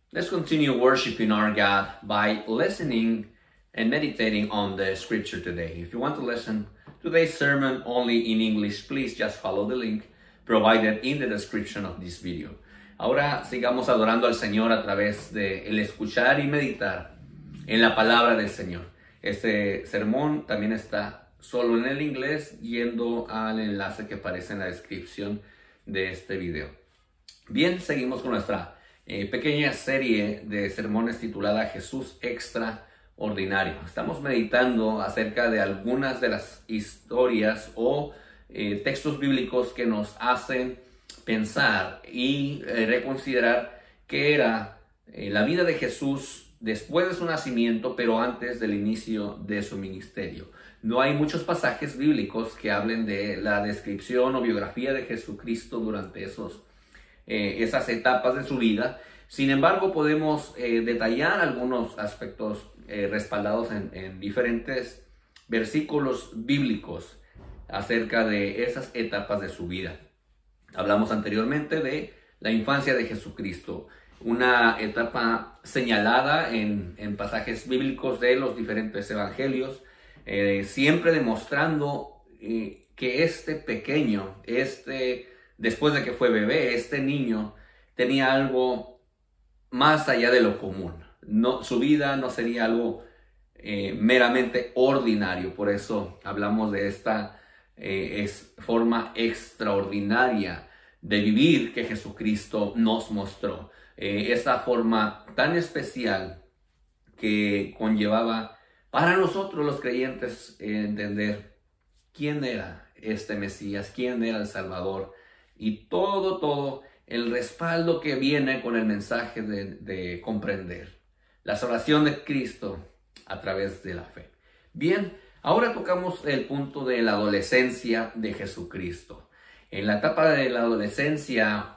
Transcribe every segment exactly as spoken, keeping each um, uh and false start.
Let's continue worshiping our God by listening and meditating on the scripture today. If you want to listen to today's sermon only in English, please just follow the link provided in the description of this video. Ahora sigamos adorando al Señor a través de el escuchar y meditar en la palabra del Señor. Este sermón también está solo en el inglés, yendo al enlace que aparece en la descripción de este video. Bien, seguimos con nuestra eh, pequeña serie de sermones titulada Jesús Extraordinario. Estamos meditando acerca de algunas de las historias o eh, textos bíblicos que nos hacen pensar y eh, reconsiderar qué era eh, la vida de Jesús después de su nacimiento, pero antes del inicio de su ministerio. No hay muchos pasajes bíblicos que hablen de la descripción o biografía de Jesucristo durante esos, eh, esas etapas de su vida. Sin embargo, podemos eh, detallar algunos aspectos eh, respaldados en, en diferentes versículos bíblicos acerca de esas etapas de su vida. Hablamos anteriormente de la infancia de Jesucristo, una etapa señalada en, en pasajes bíblicos de los diferentes evangelios, eh, siempre demostrando eh, que este pequeño, este, después de que fue bebé, este niño tenía algo más allá de lo común. No, su vida no sería algo eh, meramente ordinario. Por eso hablamos de esta eh, es, forma extraordinaria de vivir que Jesucristo nos mostró. Eh, esa forma tan especial que conllevaba para nosotros los creyentes eh, entender quién era este Mesías, quién era el Salvador y todo, todo el respaldo que viene con el mensaje de, de comprender la salvación de Cristo a través de la fe. Bien, ahora tocamos el punto de la adolescencia de Jesucristo. En la etapa de la adolescencia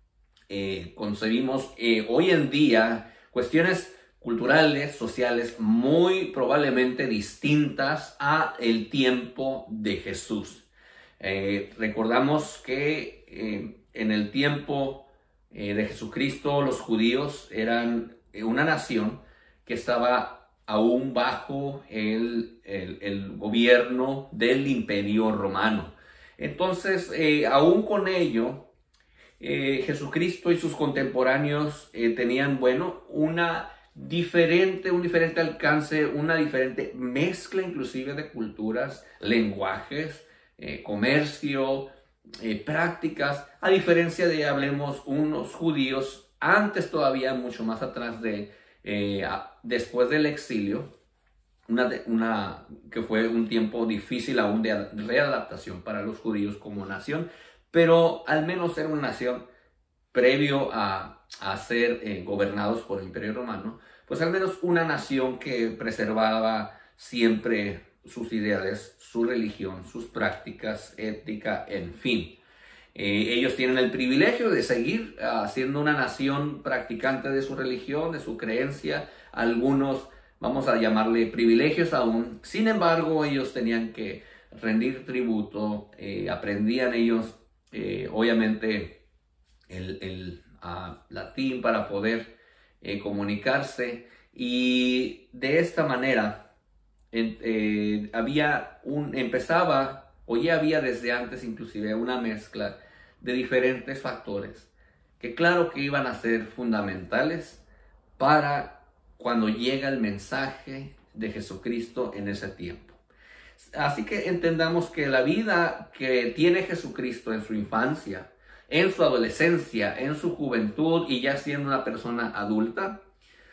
eh, concebimos eh, hoy en día cuestiones culturales, sociales, muy probablemente distintas a el tiempo de Jesús. Eh, recordamos que eh, en el tiempo eh, de Jesucristo los judíos eran una nación que estaba aún bajo el, el, el gobierno del Imperio Romano. Entonces, eh, aún con ello, eh, Jesucristo y sus contemporáneos eh, tenían, bueno, una diferente, un diferente alcance, una diferente mezcla inclusive de culturas, lenguajes, eh, comercio, eh, prácticas, a diferencia de, hablemos, unos judíos antes todavía, mucho más atrás de, eh, a, después del exilio, Una, una, que fue un tiempo difícil aún de readaptación para los judíos como nación, pero al menos era una nación previo a, a ser eh, gobernados por el Imperio Romano, pues al menos una nación que preservaba siempre sus ideales, su religión, sus prácticas, ética, en fin. Eh, ellos tienen el privilegio de seguir uh, siendo una nación practicante de su religión, de su creencia, algunos vamos a llamarle privilegios aún. Sin embargo, ellos tenían que rendir tributo, eh, aprendían ellos, eh, obviamente, el, el uh, latín para poder eh, comunicarse. Y de esta manera, en, eh, había un, empezaba, o ya había desde antes inclusive, una mezcla de diferentes factores que claro que iban a ser fundamentales para cuando llega el mensaje de Jesucristo en ese tiempo. Así que entendamos que la vida que tiene Jesucristo en su infancia, en su adolescencia, en su juventud y ya siendo una persona adulta,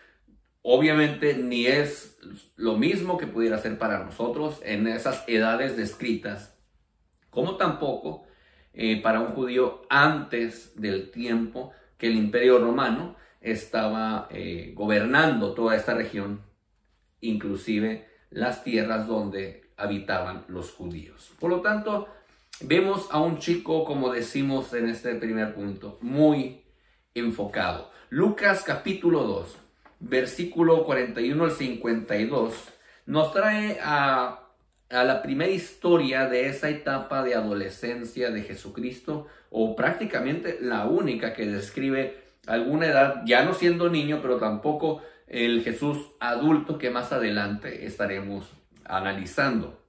obviamente ni es lo mismo que pudiera ser para nosotros en esas edades descritas, como tampoco eh, para un judío antes del tiempo que el Imperio Romano estaba eh, gobernando toda esta región, inclusive las tierras donde habitaban los judíos. Por lo tanto, vemos a un chico, como decimos en este primer punto, muy enfocado. Lucas capítulo dos, versículo cuarenta y uno al cincuenta y dos, nos trae a, a la primera historia de esa etapa de adolescencia de Jesucristo, o prácticamente la única que describe alguna edad, ya no siendo niño, pero tampoco el Jesús adulto que más adelante estaremos analizando.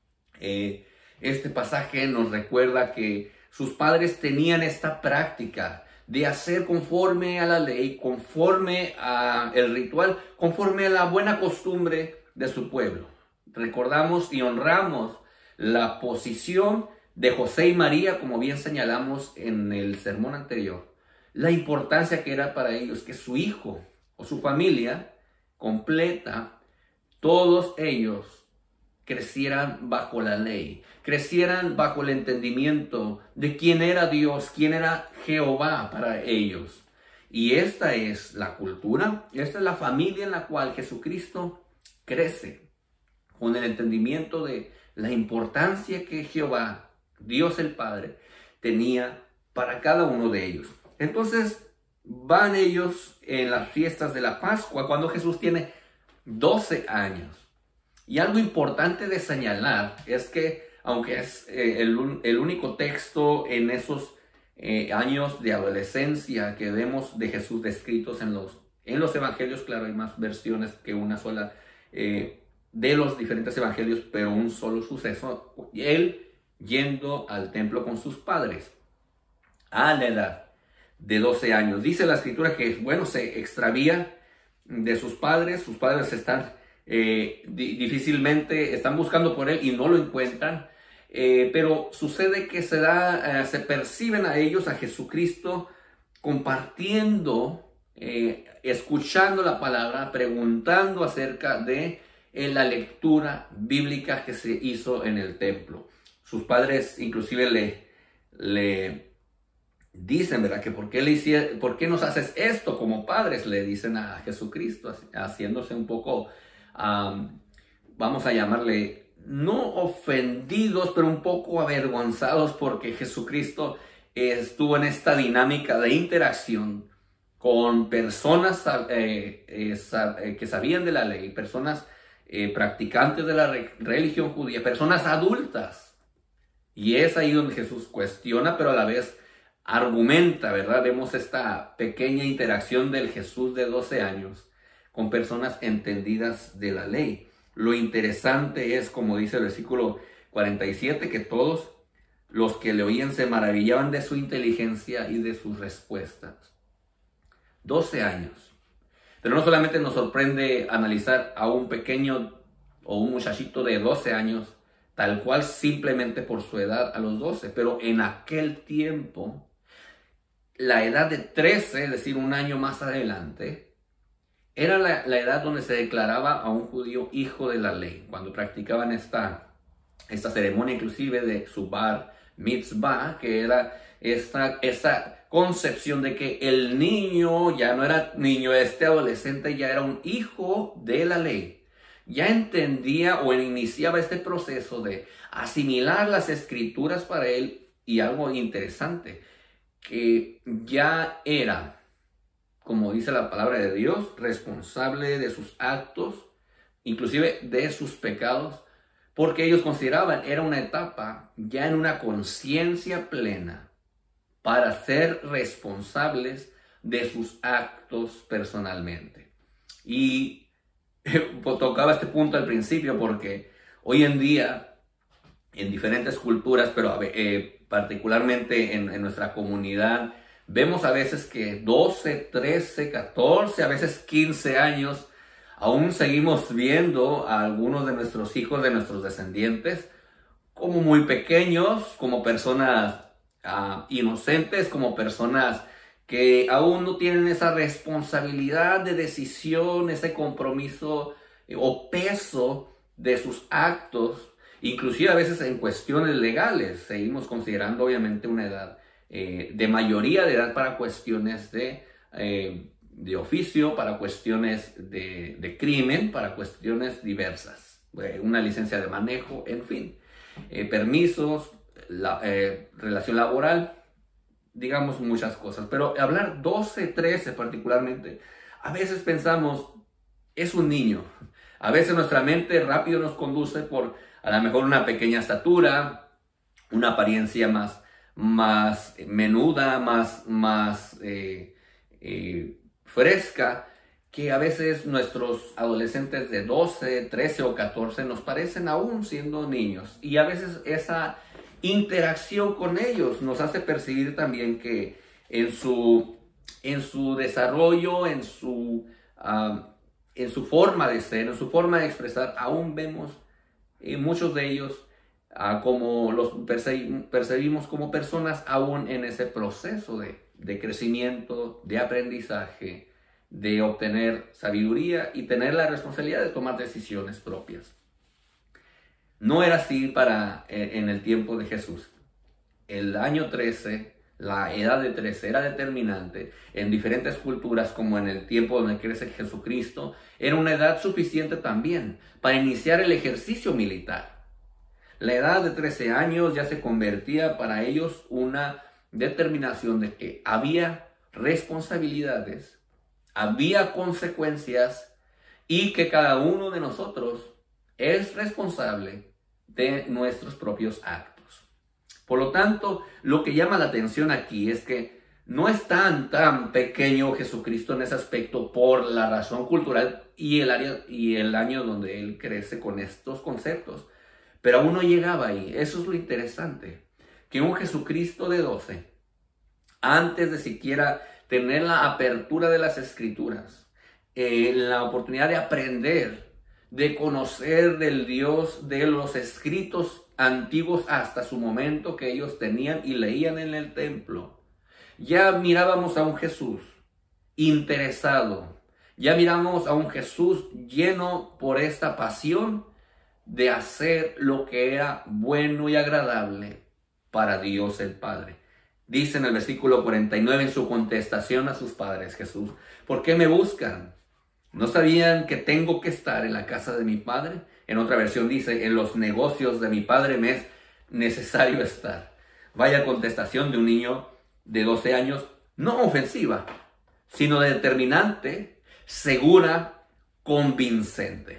Eh, este pasaje nos recuerda que sus padres tenían esta práctica de hacer conforme a la ley, conforme al ritual, conforme a la buena costumbre de su pueblo. Recordamos y honramos la posición de José y María, como bien señalamos en el sermón anterior. La importancia que era para ellos que su hijo o su familia completa, todos ellos crecieran bajo la ley, crecieran bajo el entendimiento de quién era Dios, quién era Jehová para ellos. Y esta es la cultura, esta es la familia en la cual Jesucristo crece, con el entendimiento de la importancia que Jehová, Dios el Padre, tenía para cada uno de ellos. Entonces van ellos en las fiestas de la Pascua cuando Jesús tiene doce años. Y algo importante de señalar es que, aunque es eh, el, el único texto en esos eh, años de adolescencia que vemos de Jesús descritos en los, en los evangelios, claro, hay más versiones que una sola eh, de los diferentes evangelios, pero un solo suceso, él yendo al templo con sus padres a la edad de doce años. Dice la escritura que, bueno, se extravía de sus padres, sus padres están Eh, di difícilmente están buscando por él y no lo encuentran, eh, pero sucede que se da, eh, se perciben a ellos, a Jesucristo, compartiendo, eh, escuchando la palabra, preguntando acerca de eh, la lectura bíblica que se hizo en el templo. Sus padres inclusive le, le dicen, ¿verdad? Que por qué, le hicieron, ¿por qué nos haces esto como padres? Le dicen a Jesucristo, haciéndose un poco... Um, vamos a llamarle, no ofendidos, pero un poco avergonzados porque Jesucristo estuvo en esta dinámica de interacción con personas eh, eh, que sabían de la ley, personas eh, practicantes de la re religión judía, personas adultas. Y es ahí donde Jesús cuestiona, pero a la vez argumenta, ¿verdad? Vemos esta pequeña interacción del Jesús de doce años con personas entendidas de la ley. Lo interesante es, como dice el versículo cuarenta y siete, que todos los que le oían se maravillaban de su inteligencia y de sus respuestas. doce años. Pero no solamente nos sorprende analizar a un pequeño o un muchachito de doce años, tal cual simplemente por su edad a los doce, pero en aquel tiempo, la edad de trece, es decir, un año más adelante, era la, la edad donde se declaraba a un judío hijo de la ley, cuando practicaban esta, esta ceremonia inclusive de su bar mitzvah, que era esta, esta concepción de que el niño ya no era niño, este adolescente ya era un hijo de la ley. Ya entendía o iniciaba este proceso de asimilar las escrituras para él, y algo interesante, que ya era, como dice la palabra de Dios, responsable de sus actos, inclusive de sus pecados, porque ellos consideraban era una etapa ya en una conciencia plena para ser responsables de sus actos personalmente. Y tocaba este punto al principio porque hoy en día, en diferentes culturas, pero eh, particularmente en, en nuestra comunidad, vemos a veces que doce, trece, catorce, a veces quince años, aún seguimos viendo a algunos de nuestros hijos, de nuestros descendientes, como muy pequeños, como personas uh, inocentes, como personas que aún no tienen esa responsabilidad de decisión, ese compromiso eh, o peso de sus actos, inclusive a veces en cuestiones legales. Seguimos considerando obviamente una edad Eh, de mayoría de edad para cuestiones de, eh, de oficio, para cuestiones de, de crimen, para cuestiones diversas, eh, una licencia de manejo, en fin, eh, permisos, la, eh, relación laboral, digamos muchas cosas. Pero hablar doce, trece particularmente, a veces pensamos, es un niño. A veces nuestra mente rápido nos conduce por a lo mejor una pequeña estatura, una apariencia más más menuda, más, más eh, eh, fresca, que a veces nuestros adolescentes de doce, trece o catorce nos parecen aún siendo niños. Y a veces esa interacción con ellos nos hace percibir también que en su, en su desarrollo, en su, uh, en su forma de ser, en su forma de expresar, aún vemos eh, muchos de ellos uh, como los percib percibimos como personas aún en ese proceso de, de crecimiento, de aprendizaje, de obtener sabiduría y tener la responsabilidad de tomar decisiones propias. No era así para en el tiempo de Jesús. El año trece, la edad de trece era determinante en diferentes culturas, como en el tiempo donde crece Jesucristo. Era una edad suficiente también para iniciar el ejercicio militar. La edad de trece años ya se convertía para ellos una determinación de que había responsabilidades, había consecuencias y que cada uno de nosotros es responsable de nuestros propios actos. Por lo tanto, lo que llama la atención aquí es que no es tan, tan pequeño Jesucristo en ese aspecto por la razón cultural y el, área, y el año donde Él crece con estos conceptos. Pero aún no llegaba ahí. Eso es lo interesante. Que un Jesucristo de doce, antes de siquiera tener la apertura de las Escrituras, eh, la oportunidad de aprender, de conocer del Dios de los escritos antiguos hasta su momento que ellos tenían y leían en el templo, ya mirábamos a un Jesús interesado, ya miramos a un Jesús lleno por esta pasión de hacer lo que era bueno y agradable para Dios el Padre. Dice en el versículo cuarenta y nueve en su contestación a sus padres, Jesús: ¿por qué me buscan? ¿No sabían que tengo que estar en la casa de mi Padre? En otra versión dice: en los negocios de mi Padre me es necesario estar. Vaya contestación de un niño de doce años, no ofensiva, sino determinante, segura, convincente.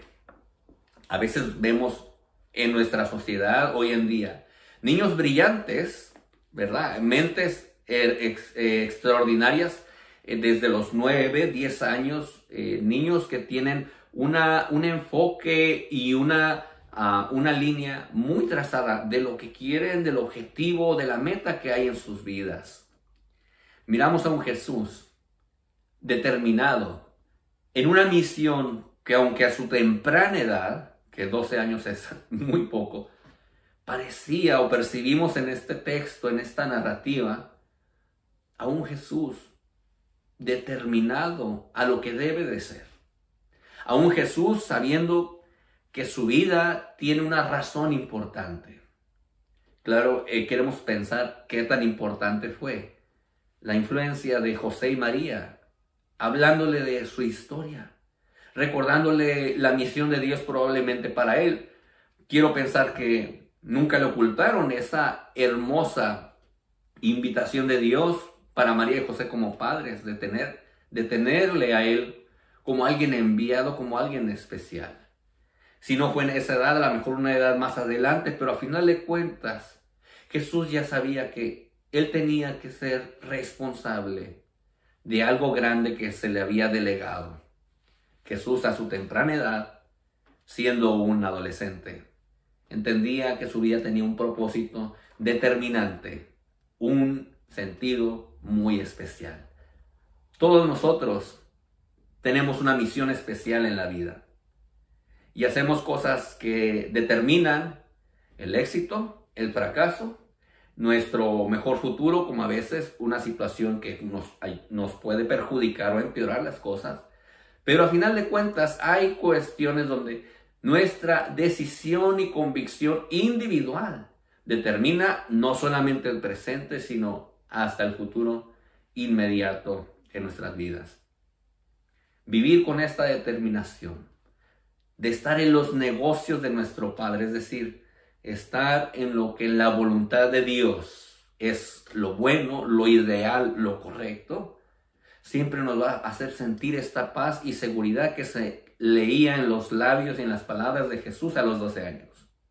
A veces vemos en nuestra sociedad hoy en día niños brillantes, ¿verdad? Mentes ex, eh, extraordinarias eh, desde los nueve, diez años, eh, niños que tienen una, un enfoque y una, uh, una línea muy trazada de lo que quieren, del objetivo, de la meta que hay en sus vidas. Miramos a un Jesús determinado en una misión que, aunque a su temprana edad, que doce años es muy poco, parecía o percibimos en este texto, en esta narrativa, a un Jesús determinado a lo que debe de ser. A un Jesús sabiendo que su vida tiene una razón importante. Claro, eh, queremos pensar qué tan importante fue la influencia de José y María, hablándole de su historia, recordándole la misión de Dios probablemente para él. Quiero pensar que nunca le ocultaron esa hermosa invitación de Dios para María y José como padres, de, tener, de tenerle a él como alguien enviado, como alguien especial. Si no fue en esa edad, a lo mejor una edad más adelante, pero a final de cuentas, Jesús ya sabía que él tenía que ser responsable de algo grande que se le había delegado. Jesús, a su temprana edad, siendo un adolescente, entendía que su vida tenía un propósito determinante, un sentido muy especial. Todos nosotros tenemos una misión especial en la vida y hacemos cosas que determinan el éxito, el fracaso, nuestro mejor futuro, como a veces una situación que nos, nos puede perjudicar o empeorar las cosas. Pero a final de cuentas hay cuestiones donde nuestra decisión y convicción individual determina no solamente el presente, sino hasta el futuro inmediato en nuestras vidas. Vivir con esta determinación de estar en los negocios de nuestro Padre, es decir, estar en lo que la voluntad de Dios es lo bueno, lo ideal, lo correcto, siempre nos va a hacer sentir esta paz y seguridad que se leía en los labios y en las palabras de Jesús a los doce años.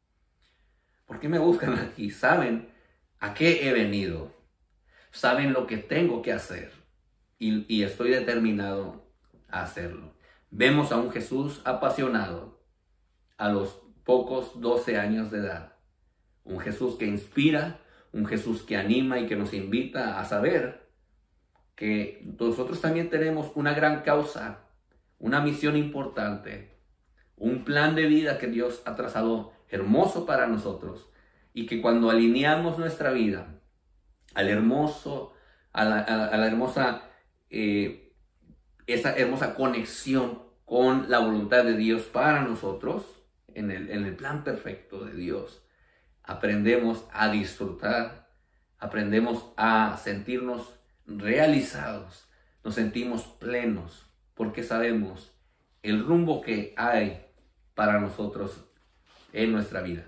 ¿Por qué me buscan aquí? Saben a qué he venido. Saben lo que tengo que hacer. y, y estoy determinado a hacerlo. Vemos a un Jesús apasionado a los pocos doce años de edad. Un Jesús que inspira, un Jesús que anima y que nos invita a saber que nosotros también tenemos una gran causa, una misión importante, un plan de vida que Dios ha trazado hermoso para nosotros, y que cuando alineamos nuestra vida al hermoso, a la, a, a la hermosa, eh, esa hermosa conexión con la voluntad de Dios para nosotros, en el, en el plan perfecto de Dios, aprendemos a disfrutar, aprendemos a sentirnos realizados, nos sentimos plenos, porque sabemos el rumbo que hay para nosotros en nuestra vida.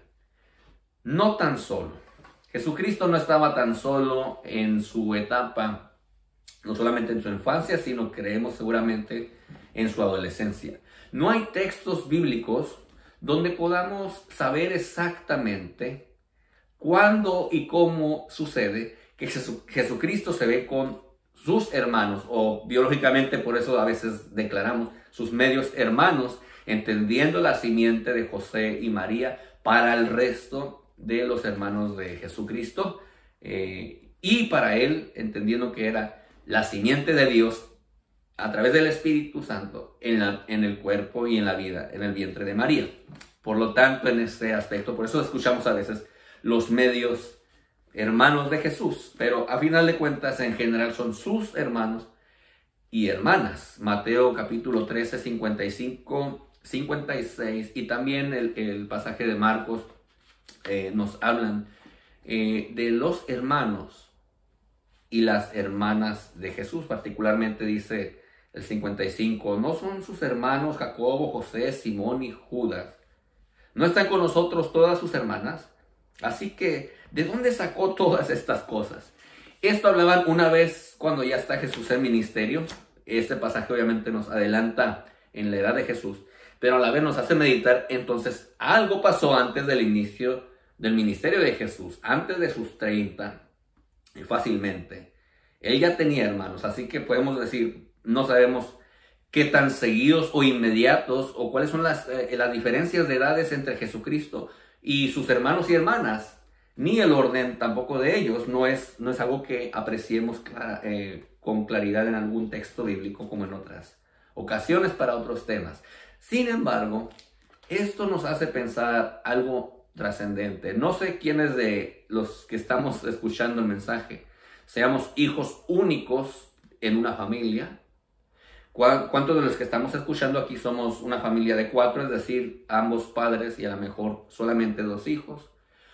No tan solo, Jesucristo no estaba tan solo en su etapa, no solamente en su infancia, sino creemos seguramente en su adolescencia. No hay textos bíblicos donde podamos saber exactamente cuándo y cómo sucede que Jesucristo se ve con sus hermanos, o biológicamente por eso a veces declaramos sus medios hermanos, entendiendo la simiente de José y María para el resto de los hermanos de Jesucristo, eh, y para él entendiendo que era la simiente de Dios a través del Espíritu Santo en, la, en el cuerpo y en la vida, en el vientre de María. Por lo tanto, en este aspecto, por eso escuchamos a veces los medios hermanos de Jesús, pero a final de cuentas en general son sus hermanos y hermanas. Mateo capítulo trece, cincuenta y cinco, cincuenta y seis, y también el, el pasaje de Marcos eh, nos hablan eh, de los hermanos y las hermanas de Jesús. Particularmente dice el cincuenta y cinco, ¿no son sus hermanos Jacobo, José, Simón y Judas? ¿No están con nosotros todas sus hermanas? Así que, ¿de dónde sacó todas estas cosas? Esto hablaban una vez cuando ya está Jesús en ministerio. Este pasaje obviamente nos adelanta en la edad de Jesús, pero a la vez nos hace meditar. Entonces, algo pasó antes del inicio del ministerio de Jesús, antes de sus treinta, fácilmente. Él ya tenía hermanos, así que podemos decir, no sabemos qué tan seguidos o inmediatos, o cuáles son las, eh, las diferencias de edades entre Jesucristo y sus hermanos y hermanas, ni el orden tampoco de ellos. No es, no es algo que apreciemos clara, eh, con claridad en algún texto bíblico como en otras ocasiones para otros temas. Sin embargo, esto nos hace pensar algo trascendente. No sé quiénes de los que estamos escuchando el mensaje seamos hijos únicos en una familia. ¿Cuántos de los que estamos escuchando aquí somos una familia de cuatro, es decir, ambos padres y a lo mejor solamente dos hijos?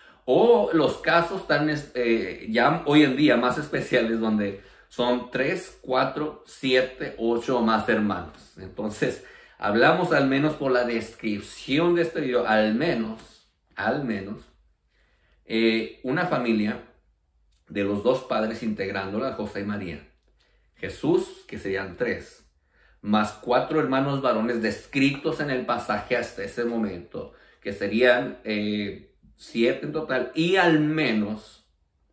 O los casos tan eh, ya hoy en día más especiales donde son tres, cuatro, siete, ocho o más hermanos. Entonces, hablamos al menos por la descripción de este video, al menos, al menos, eh, una familia de los dos padres integrándola, José y María. Jesús, que serían tres, más cuatro hermanos varones descritos en el pasaje hasta ese momento, que serían eh, siete en total, y al menos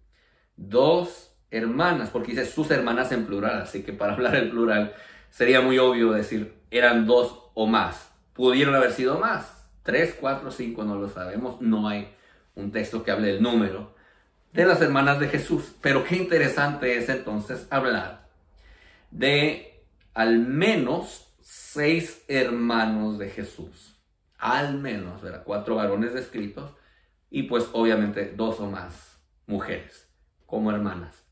dos hermanas, porque dice sus hermanas en plural, así que para hablar en plural sería muy obvio decir eran dos o más. Pudieron haber sido más, tres, cuatro, cinco, no lo sabemos, no hay un texto que hable del número de las hermanas de Jesús. Pero qué interesante es entonces hablar de al menos seis hermanos de Jesús, al menos, ¿verdad? Cuatro varones descritos y pues obviamente dos o más mujeres como hermanas.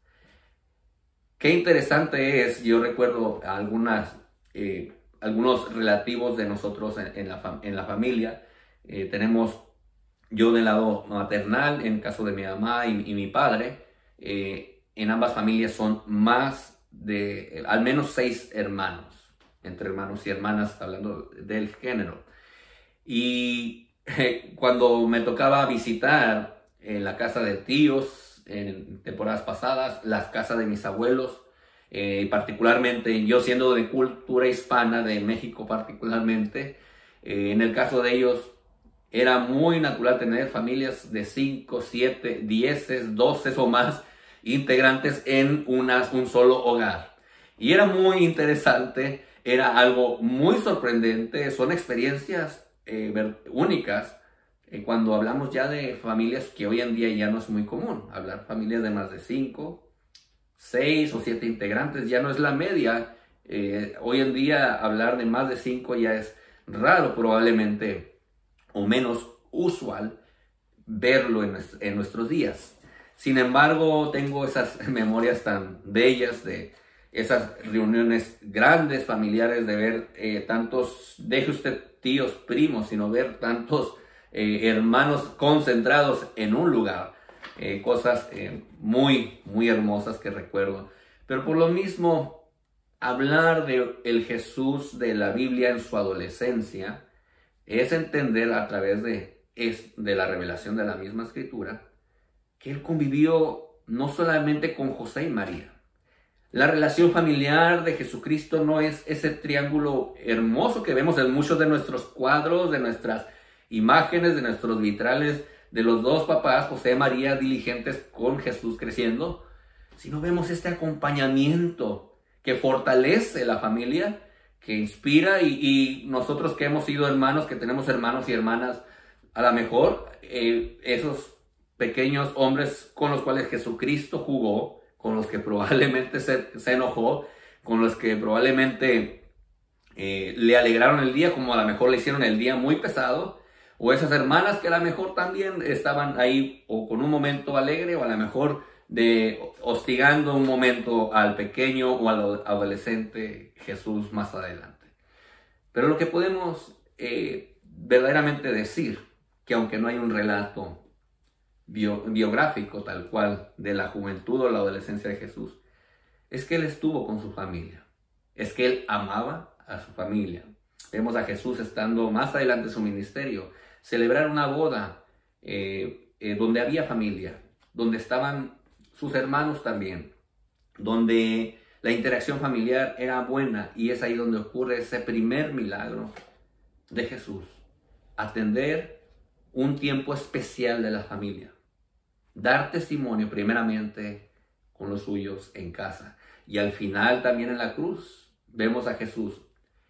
Qué interesante es, yo recuerdo algunas, eh, algunos relativos de nosotros en, en, la, en la familia. Eh, tenemos yo del lado maternal, en caso de mi mamá y, y mi padre, eh, en ambas familias son más de eh, al menos seis hermanos, entre hermanos y hermanas, hablando del género. Y eh, cuando me tocaba visitar en la casa de tíos en temporadas pasadas, las casas de mis abuelos, eh, particularmente yo siendo de cultura hispana, de México particularmente, eh, en el caso de ellos era muy natural tener familias de cinco, siete, diez, doce o más integrantes en una, un solo hogar. Y era muy interesante, era algo muy sorprendente, son experiencias eh, únicas eh, cuando hablamos ya de familias que hoy en día ya no es muy común. Hablar familias de más de cinco, seis o siete integrantes ya no es la media. Eh, hoy en día hablar de más de cinco ya es raro probablemente, o menos usual verlo en, en nuestros días. Sin embargo, tengo esas memorias tan bellas de esas reuniones grandes familiares, de ver eh, tantos, deje usted tíos, primos, sino ver tantos eh, hermanos concentrados en un lugar. Eh, cosas eh, muy, muy hermosas que recuerdo. Pero por lo mismo, hablar de el Jesús de la Biblia en su adolescencia es entender a través de, es, de la revelación de la misma Escritura que él convivió no solamente con José y María. La relación familiar de Jesucristo no es ese triángulo hermoso que vemos en muchos de nuestros cuadros, de nuestras imágenes, de nuestros vitrales, de los dos papás, José y María, diligentes con Jesús creciendo, sino vemos este acompañamiento que fortalece la familia, que inspira, y, y nosotros que hemos sido hermanos, que tenemos hermanos y hermanas, a lo mejor eh, esos pequeños hombres con los cuales Jesucristo jugó, con los que probablemente se, se enojó, con los que probablemente eh, le alegraron el día, como a lo mejor le hicieron el día muy pesado, o esas hermanas que a lo mejor también estaban ahí o con un momento alegre, o a lo mejor de hostigando un momento al pequeño o al adolescente Jesús más adelante. Pero lo que podemos eh, verdaderamente decir, que aunque no hay un relato bio, biográfico tal cual de la juventud o la adolescencia de Jesús, es que él estuvo con su familia, es que él amaba a su familia. Vemos a Jesús estando más adelante en su ministerio, celebrar una boda eh, eh, donde había familia, donde estaban sus hermanos también, donde la interacción familiar era buena, y es ahí donde ocurre ese primer milagro de Jesús, atender un tiempo especial de la familia, dar testimonio primeramente con los suyos en casa, y al final también en la cruz vemos a Jesús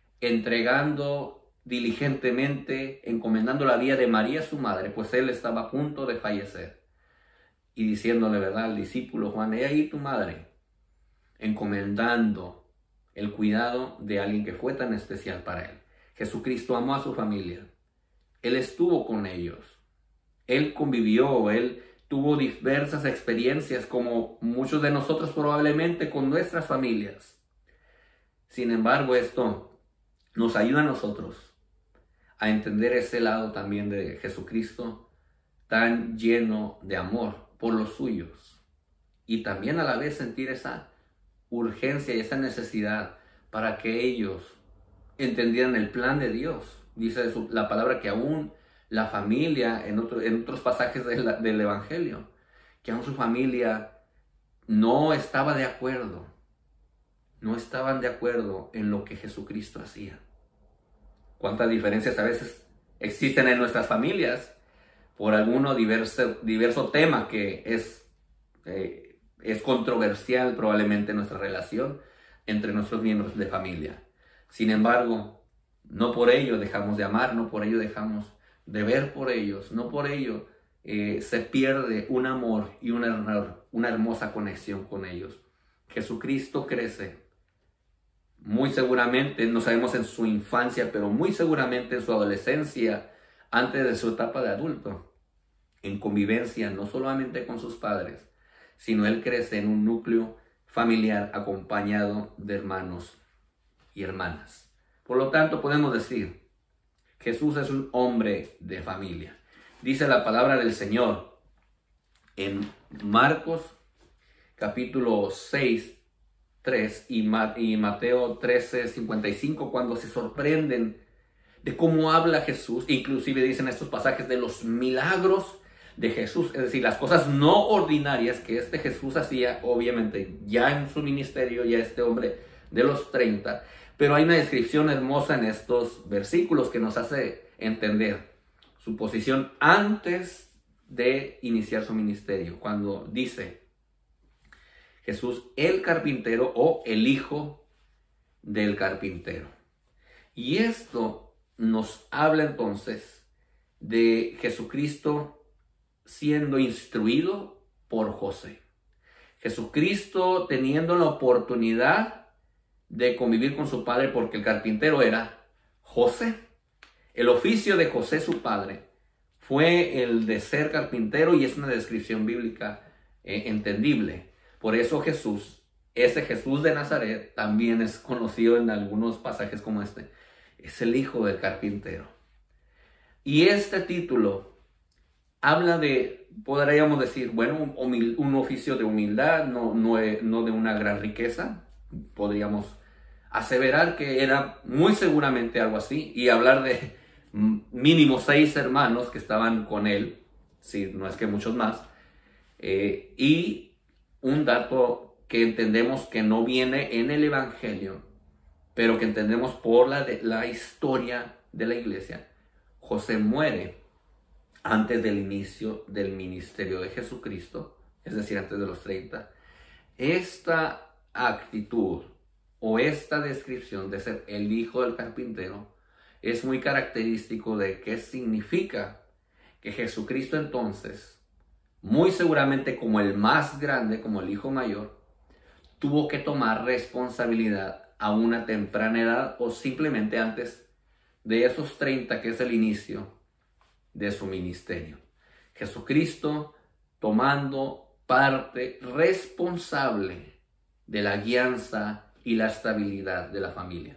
entregando diligentemente, encomendando la vida de María su madre, pues él estaba a punto de fallecer, y diciéndole, ¿verdad?, al discípulo Juan: he ahí tu madre, encomendando el cuidado de alguien que fue tan especial para él. Jesucristo amó a su familia, él estuvo con ellos, él convivió, él tuvo diversas experiencias como muchos de nosotros probablemente con nuestras familias. Sin embargo, esto nos ayuda a nosotros a entender ese lado también de Jesucristo tan lleno de amor por los suyos, y también a la vez sentir esa urgencia y esa necesidad para que ellos entendieran el plan de Dios. Dice la palabra que aún la familia, en, otro, en otros pasajes de la, del Evangelio, que aún su familia no estaba de acuerdo, no estaban de acuerdo en lo que Jesucristo hacía. Cuántas diferencias a veces existen en nuestras familias por alguno diverso, diverso tema que es, eh, es controversial probablemente en nuestra relación entre nuestros miembros de familia. Sin embargo, no por ello dejamos de amar, no por ello dejamos de ver por ellos, no por ello eh, se pierde un amor y una, una hermosa conexión con ellos. Jesucristo crece, muy seguramente, no sabemos en su infancia, pero muy seguramente en su adolescencia, antes de su etapa de adulto, en convivencia no solamente con sus padres, sino él crece en un núcleo familiar acompañado de hermanos y hermanas. Por lo tanto, podemos decir, Jesús es un hombre de familia. Dice la palabra del Señor en Marcos capítulo seis, tres y Mateo trece, cincuenta y cinco, cuando se sorprenden de cómo habla Jesús. Inclusive dicen estos pasajes de los milagros de Jesús, es decir, las cosas no ordinarias que este Jesús hacía, obviamente ya en su ministerio, ya este hombre de los treinta, pero hay una descripción hermosa en estos versículos que nos hace entender su posición antes de iniciar su ministerio, cuando dice Jesús, el carpintero o el hijo del carpintero. Y esto nos habla entonces de Jesucristo siendo instruido por José. Jesucristo teniendo la oportunidad de convivir con su padre, porque el carpintero era José. El oficio de José, su padre, fue el de ser carpintero, y es una descripción bíblica eh, entendible. Por eso Jesús, ese Jesús de Nazaret, también es conocido en algunos pasajes como este. Es el hijo del carpintero. Y este título habla de, podríamos decir, bueno, un, humil, un oficio de humildad, no, no, no de una gran riqueza. Podríamos aseverar que era muy seguramente algo así, y hablar de mínimo seis hermanos que estaban con él, si no es que muchos más, eh, y un dato que entendemos que no viene en el Evangelio, pero que entendemos por la, de, la historia de la iglesia. José muere antes del inicio del ministerio de Jesucristo, es decir, antes de los treinta. Esta actitud o esta descripción de ser el hijo del carpintero es muy característico de qué significa que Jesucristo entonces, muy seguramente como el más grande, como el hijo mayor, tuvo que tomar responsabilidad a una temprana edad, o simplemente antes de esos treinta, que es el inicio de su ministerio. Jesucristo tomando parte responsable de la guianza y la estabilidad de la familia.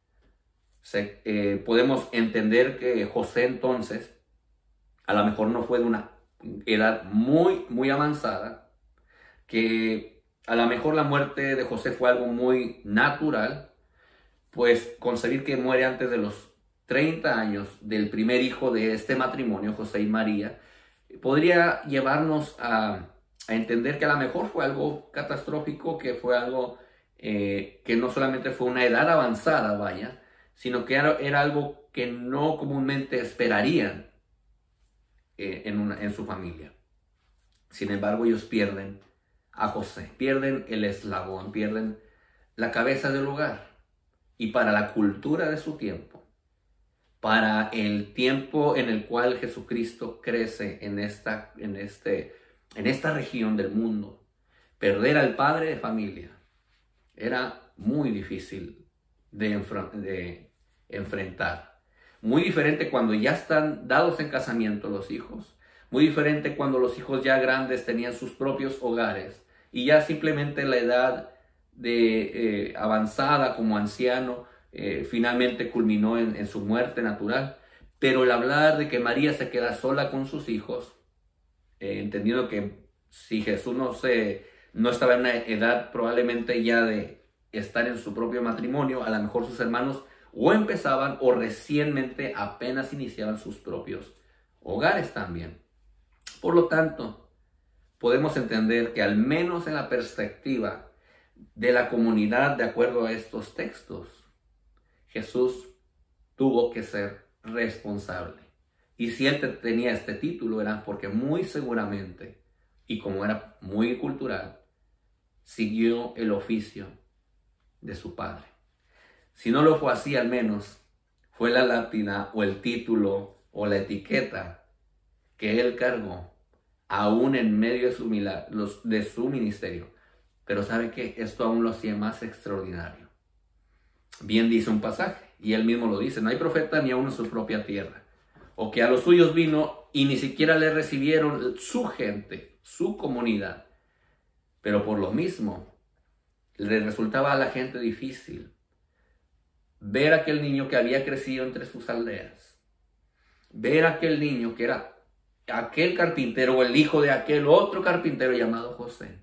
Se, eh, podemos entender que José entonces a lo mejor no fue de una edad muy, muy avanzada, que a lo mejor la muerte de José fue algo muy natural, pues concebir que muere antes de los treinta años del primer hijo de este matrimonio, José y María, podría llevarnos a, a entender que a lo mejor fue algo catastrófico, que fue algo eh, que no solamente fue una edad avanzada, vaya, sino que era, era algo que no comúnmente esperarían eh, en, una, en su familia. Sin embargo, ellos pierden a José, pierden el eslabón, pierden la cabeza del hogar. Y para la cultura de su tiempo, para el tiempo en el cual Jesucristo crece en esta, en este, en esta región del mundo, perder al padre de familia era muy difícil de, enfr- de enfrentar. Muy diferente cuando ya están dados en casamiento los hijos. Muy diferente cuando los hijos ya grandes tenían sus propios hogares y ya simplemente la edad de eh, avanzada como anciano eh, finalmente culminó en, en su muerte natural. Pero el hablar de que María se queda sola con sus hijos, eh, entendiendo que si Jesús no, se, no estaba en una edad probablemente ya de estar en su propio matrimonio, a lo mejor sus hermanos o empezaban o recientemente apenas iniciaban sus propios hogares también. Por lo tanto, podemos entender que al menos en la perspectiva de la comunidad, de acuerdo a estos textos, Jesús tuvo que ser responsable. Y si él tenía este título era porque muy seguramente, y como era muy cultural, siguió el oficio de su padre. Si no lo fue así, al menos fue la lápida o el título o la etiqueta que él cargó aún en medio de su, de su ministerio. Pero ¿sabe qué? Esto aún lo hacía más extraordinario. Bien dice un pasaje, y él mismo lo dice: no hay profeta ni aún en su propia tierra. O que a los suyos vino y ni siquiera le recibieron su gente, su comunidad. Pero por lo mismo, le resultaba a la gente difícil ver a aquel niño que había crecido entre sus aldeas. Ver a aquel niño que era aquel carpintero o el hijo de aquel otro carpintero llamado José.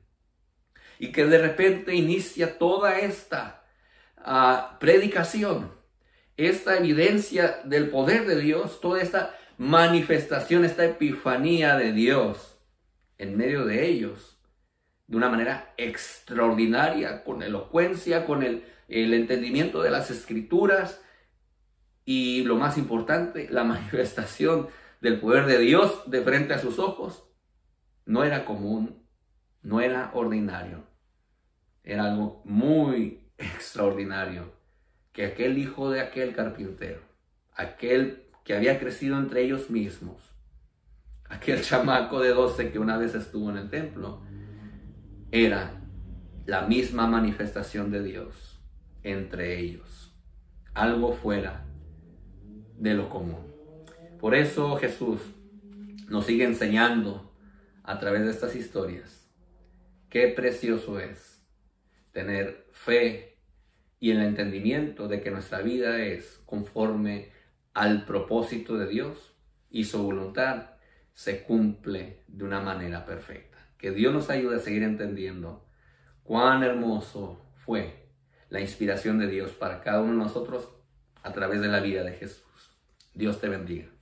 Y que de repente inicia toda esta uh, predicación, esta evidencia del poder de Dios, toda esta manifestación, esta epifanía de Dios en medio de ellos, de una manera extraordinaria, con elocuencia, con el, el entendimiento de las Escrituras y, lo más importante, la manifestación del poder de Dios de frente a sus ojos. No era común, no era ordinario, era algo muy extraordinario que aquel hijo de aquel carpintero, aquel que había crecido entre ellos mismos, aquel chamaco de doce que una vez estuvo en el templo, era la misma manifestación de Dios entre ellos, algo fuera de lo común. Por eso Jesús nos sigue enseñando a través de estas historias qué precioso es tener fe y el entendimiento de que nuestra vida es conforme al propósito de Dios y su voluntad se cumple de una manera perfecta. Que Dios nos ayude a seguir entendiendo cuán hermoso fue la inspiración de Dios para cada uno de nosotros a través de la vida de Jesús. Dios te bendiga.